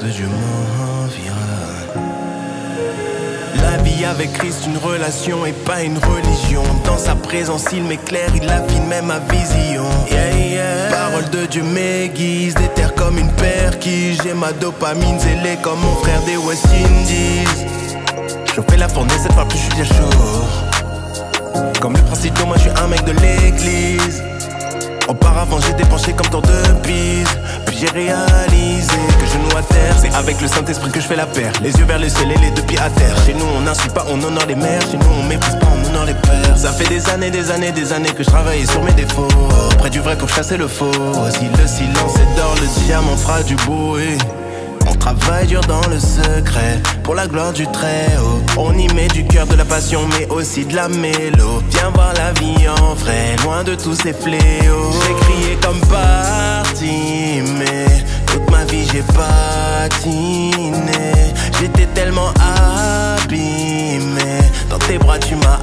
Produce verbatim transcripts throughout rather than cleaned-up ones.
Dieu m'environne. La vie avec Christ, une relation et pas une religion. Dans sa présence, il m'éclaire, il affine même ma vision. Yeah, yeah. Parole de Dieu m'aiguise, déterre comme une perquise. J'ai ma dopamine zélée comme mon frère des West Indies. Je fais la fournaise, cette fois plus je suis bien chaud. Comme le principe, moi je suis un mec de l'église. Auparavant j'étais penché comme tour de pise. Puis j'ai réalisé que genou à terre, c'est avec le Saint-Esprit que je fais la paire. Les yeux vers le ciel et les deux pieds à terre. Chez nous on n'insulte pas, on honore les mères. Chez nous on méprise pas, on honore les pères. Ça fait des années, des années, des années que je travaille sur mes défauts. Près du vrai pour chasser le faux. Si le silence est d'or, le diamant fera du bruit. On travaille dur dans le secret, pour la gloire du Très-Haut. On y met du cœur, de la passion, mais aussi de la mélo. Viens voir la vie en vrai, loin de tous ces fléaux. J'ai crié comme parti, mais toute ma vie j'ai patiné. J'étais tellement abîmé, dans tes bras tu m'as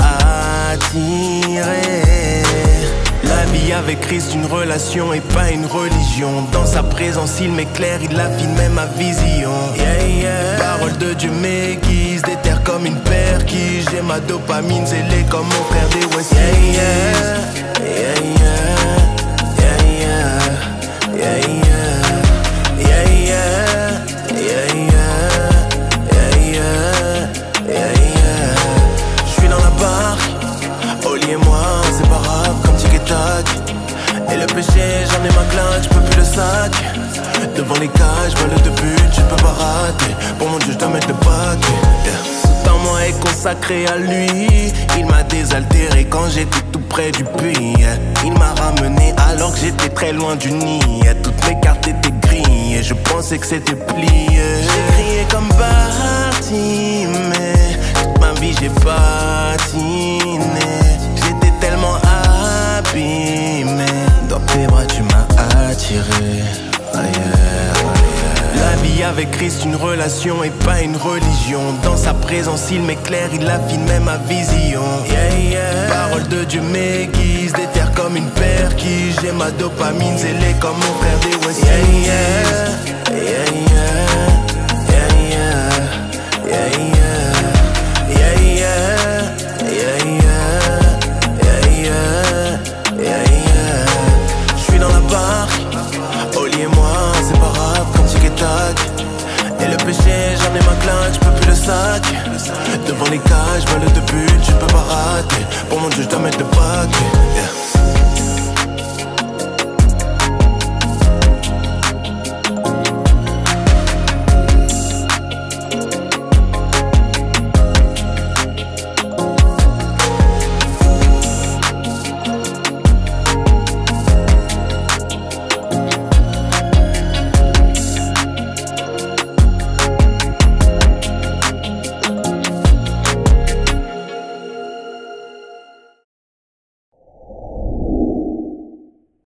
attiré. La vie avec Christ, une relation et pas une religion. Dans sa présence, il m'éclaire, il affine même ma vision. Yeah, yeah. Parole de Dieu m'aiguise, déterre comme une perquise. J'ai ma dopamine zélée comme mon frère des West Indies. Yeah, yeah, yeah, yeah, yeah, yeah, yeah, yeah, yeah, yeah, yeah. J'suis dans la barque, Oli et moi inséparables comme tic et tac. Et le péché, j'en ai ma claque, j'peux plus le sac. Devant les cages, vois le début, tu peux pas rater. Pour mon Dieu, j'dois mettre le paquet. Yeah. Tout en moi est consacré à lui. Il m'a désaltéré quand j'étais tout près du puits. Yeah. Il m'a ramené alors que j'étais très loin du nid. Yeah. Toutes mes cartes étaient grillées, je pensais que c'était plié. J'ai crié comme parti, mais toute ma vie j'ai patiné. J'étais tellement abîmé, dans tes bras tu m'as attiré. Oh yeah, oh yeah. La vie avec Christ, une relation et pas une religion. Dans sa présence, il m'éclaire, il affine même ma vision. Yeah, yeah. Parole de Dieu m'aiguise, déterre comme une perquise. J'ai ma dopamine zélée comme mon frère des West Indies. Yeah, yeah, yeah.